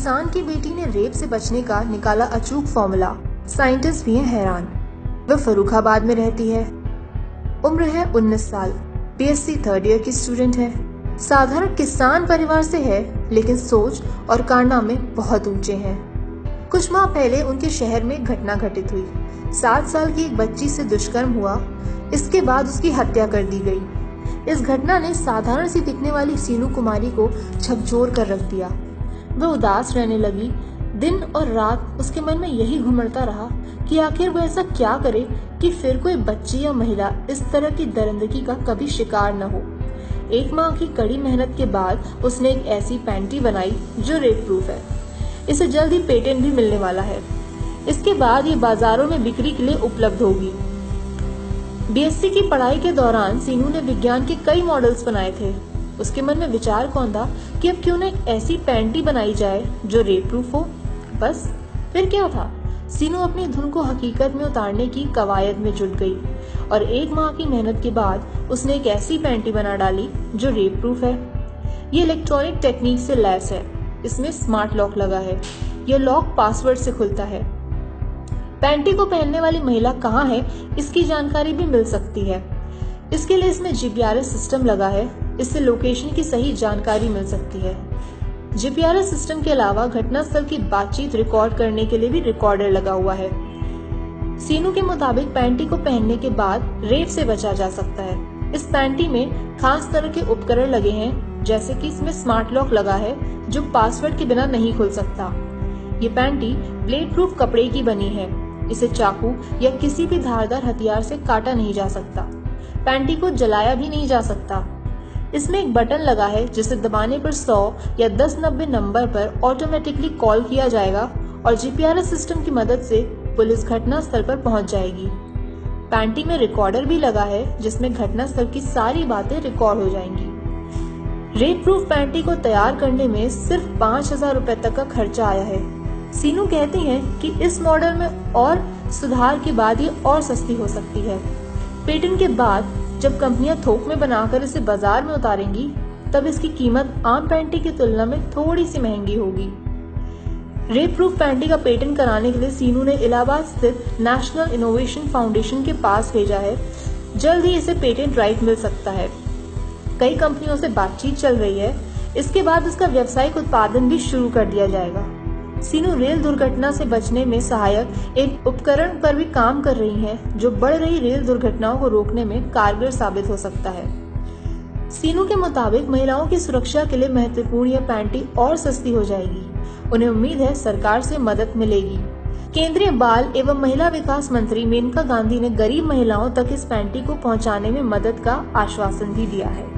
किसान की बेटी ने रेप से बचने का निकाला अचूक फॉर्मूला। साइंटिस्ट भी हैं हैरान। वह फर्रुखाबाद में रहती है। उम्र है 19 साल। बीएससी थर्ड ईयर की स्टूडेंट है। साधारण किसान परिवार से है, लेकिन सोच और कारनामे बहुत ऊंचे हैं। कुछ माह पहले उनके शहर में एक घटना घटित हुई। 7 साल की एक बच्ची से दुष्कर्म हुआ। इसके बाद उसकी हत्या कर दी गई। इस घटना ने साधारण सी दिखने वाली सीनू कुमारी को झकझोर कर रख दिया। वह उदास रहने लगी। दिन और रात उसके मन में यही घुमड़ता रहा कि आखिर वह ऐसा क्या करे कि फिर कोई बच्ची या महिला इस तरह की दरिंदगी का कभी शिकार न हो। 1 माह की कड़ी मेहनत के बाद उसने एक ऐसी पैंटी बनाई जो रेप प्रूफ है। इसे जल्द ही पेटेंट भी मिलने वाला है। इसके बाद ये बाजारों में बिक्री के लिए उपलब्ध होगी। बीएससी की पढ़ाई के दौरान सीनू ने विज्ञान के कई मॉडल्स बनाए थे। उसके मन में विचार कौन था कि अब क्यों न एक ऐसी पैंटी बनाई जाए जो रेप प्रूफ हो। बस फिर क्या था, सीनू अपनी धुन को हकीकत में उतारने की कवायद में जुट गई और 1 माह की मेहनत के बाद उसने एक ऐसी पैंटी बना डाली जो रेप प्रूफ है। ये इलेक्ट्रॉनिक टेक्निक से लैस है। इसमें स्मार्ट लॉक लगा है। यह लॉक पासवर्ड से खुलता है। पैंटी को पहनने वाली महिला कहाँ है, इसकी जानकारी भी मिल सकती है। इसके लिए इसमें जीपीआरएस सिस्टम लगा है। इससे लोकेशन की सही जानकारी मिल सकती है। जीपीआरएस सिस्टम के अलावा घटनास्थल की बातचीत रिकॉर्ड करने के लिए भी रिकॉर्डर लगा हुआ है। सीनू के मुताबिक पैंटी को पहनने के बाद रेप से बचा जा सकता है। इस पैंटी में खास तरह के उपकरण लगे हैं, जैसे कि इसमें स्मार्ट लॉक लगा है जो पासवर्ड के बिना नहीं खुल सकता। ये पैंटी ब्लेड प्रूफ कपड़े की बनी है। इसे चाकू या किसी भी धारदार हथियार से काटा नहीं जा सकता। पैंटी को जलाया भी नहीं जा सकता। इसमें एक बटन लगा है जिसे दबाने पर 100 या 1090 नंबर पर ऑटोमेटिकली कॉल किया जाएगा और जीपीआरएस सिस्टम की मदद से पुलिस घटनास्थल पर पहुंच जाएगी। पैंटी में रिकॉर्डर भी लगा है जिसमें घटनास्थल की सारी बातें रिकॉर्ड हो जाएंगी। रेप प्रूफ पैंटी को तैयार करने में सिर्फ 5000 रुपए तक का खर्चा आया है। सीनू कहती हैं कि इस मॉडल में और सुधार के बाद ये और सस्ती हो सकती है। पेटेंट के बाद जब कंपनियां थोक में बनाकर इसे बाजार में उतारेंगी, तब इसकी कीमत आम पैंटी की तुलना में थोड़ी सी महंगी होगी। रेप प्रूफ पैंटी का पेटेंट कराने के लिए सीनू ने इलाहाबाद स्थित नेशनल इनोवेशन फाउंडेशन के पास भेजा है। जल्द ही इसे पेटेंट राइट मिल सकता है। कई कंपनियों से बातचीत चल रही है। इसके बाद इसका व्यावसायिक उत्पादन भी शुरू कर दिया जाएगा। सीनू रेल दुर्घटना से बचने में सहायक एक उपकरण पर भी काम कर रही हैं, जो बढ़ रही रेल दुर्घटनाओं को रोकने में कारगर साबित हो सकता है। सीनू के मुताबिक महिलाओं की सुरक्षा के लिए महत्वपूर्ण यह पैंटी और सस्ती हो जाएगी। उन्हें उम्मीद है सरकार से मदद मिलेगी। केंद्रीय बाल एवं महिला विकास मंत्री मेनका गांधी ने गरीब महिलाओं तक इस पैंटी को पहुंचाने में मदद का आश्वासन भी दिया है।